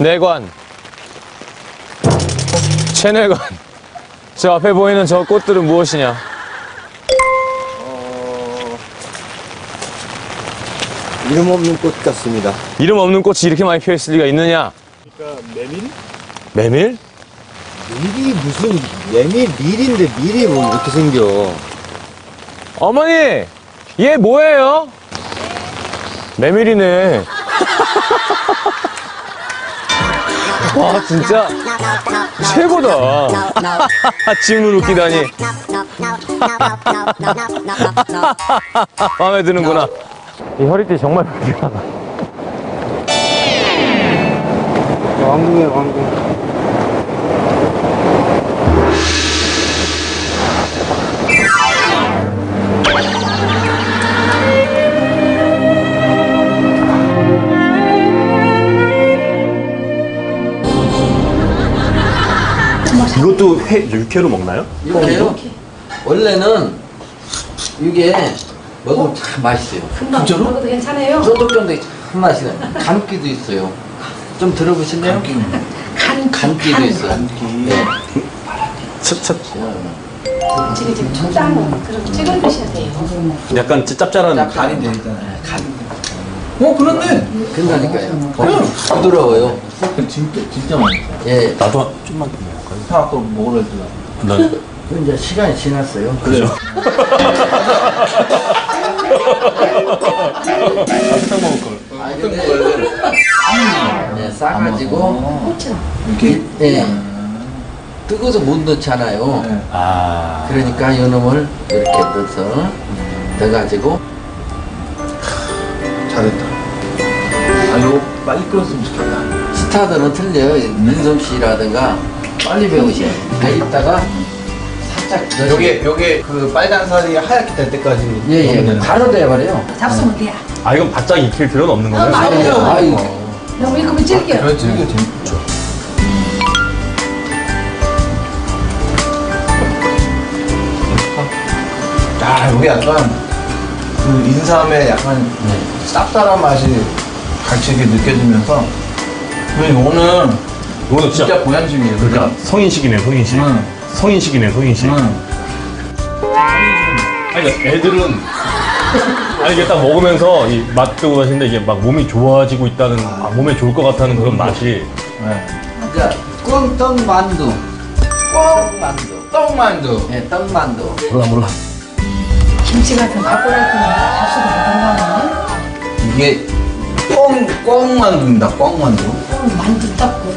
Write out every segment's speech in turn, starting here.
내관, 체내관. 저 앞에 보이는 저 꽃들은 무엇이냐? 이름 없는 꽃 같습니다. 이름 없는 꽃이 이렇게 많이 피어있을 리가 있느냐? 그러니까 메밀? 메밀? 밀이 무슨 밀인데 밀이 뭐 이렇게 생겨. 어머니, 얘 뭐예요? 메밀이네. 와, 진짜 최고다. 질문 웃기다니. 마음에 드는구나. 이 허리띠 정말 불편하다. 왕궁이야, 왕궁. 이것도 육회로 먹나요? 육회요? 원래는 이게 먹으면 참 맛있어요. 진짜로? 먹어도 괜찮아요? 쫀득쫀득 참 맛있어요. 감기도 있어요. 좀 들어보실래요? 감기도 있어요. 감기. 네. 찹찹. 지금 춥다면 그럼 찍어 드셔야 돼요. 약간 짭짤한 간이 되잖아요. 간. 그렇네. 그러니까요. 부드러워요. 진짜 맛있어. 예. 나도 좀만 더 먹을까요? 하나 또 먹으러 해주라. 난 그 이제 시간이 지났어요. 그래요. 사탕 먹을 걸. 아, 근데 네, 싸가지고 이렇게? 예. 뜨거워서 못 넣잖아요. 네. 아. 그러니까 이놈을 이렇게 넣어서 넣어가지고 잘했다. 아, 이거 빨리 끓었으면 좋겠다. 스타들은 틀려요. 민성 씨라든가 빨리 배우셔야 돼요. 배있다가 살짝 넣으시고. 요게 그 빨간 살이 하얗게 될 때까지. 예, 먹으면 바로 돼버려요. 잡수면 돼요. 아, 이건 바짝 익힐 필요는 없는 거네요? 아이고. 너무 익으면 질겨. 그렇지, 이게 재밌죠. 야, 요게 약간 그 인삼의 약간 쌉쌀한 맛이 같이 이렇게 느껴지면서 요거는 이거는 진짜 보양식이에요. 그러니까 성인식이네, 성인식. 응. 성인식이네, 성인식. 응. 아니, 그러니까 애들은 아니 이게 딱 먹으면서 이 맛 뜨고 하시는데 이게 막 몸이 좋아지고 있다는, 몸에 좋을 것 같다는 그런 맛이. 네. 자, 꽁떡만두. 꽁만두. 떡만두. 예, 떡만두. 몰라. 김치 같은 거 갖고 날 거면 잡수도 못한다면 이게 꽁만두입니다. 꽁만두. 만두 떴고.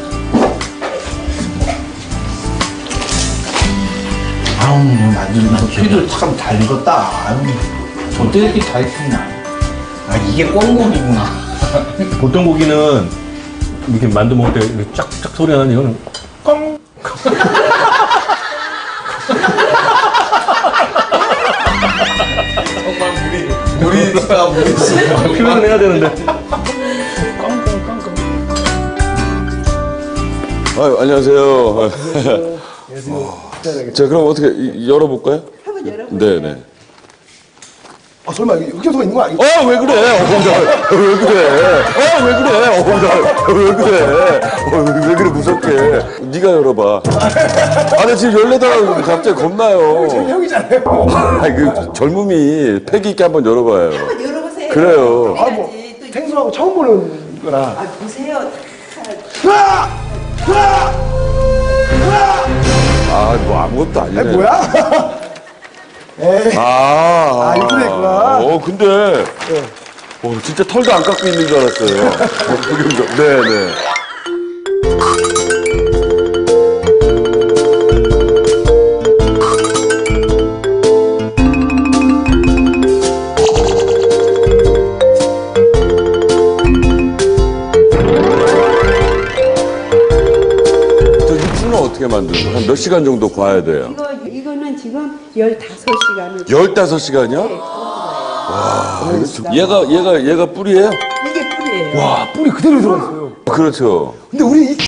아우, 만두는 피도 참 잘 익었다. 아유, 어떻게 이렇게 잘 익히냐. 아, 이게 꽁고기구나. 보통 고기는 이렇게 만두 먹을 때 이렇게 쫙쫙 소리가 나는 이거는 꽁. 우리 집가 표현을 해야 되는데. 안녕하세요. 자, 그럼 어떻게 열어볼까요? 한번 열어보세요. 네네. 아, 설마 흑염소가 있는 거 아니고? 왜 그래? 왜 그래? 왜 그래? 왜 그래? 왜 그래, 무섭게. 네가 열어봐. 나 지금 열려다가 갑자기 겁나요. 형이잖아요. 그 젊음이 패기 있게 한번 열어봐요. 한번 열어보세요. 그래요. 아, 뭐, 생소하고 처음 보는 거라. 아, 보세요. 뭐 아무것도 아니네. 뭐야? 에이. 이렇게 됐구나. 근데. 진짜 털도 안 깎고 있는 줄 알았어요. 네네. 저 육수는 어떻게 만들어요? 한 몇 시간 정도 구워야 돼요? 이거는 지금 15시간을. 15시간이요? 와, 얘가 뿌리예요? 이게 뿌리예요. 와, 뿌리 그대로 들어있어요. 그렇죠. 근데 우리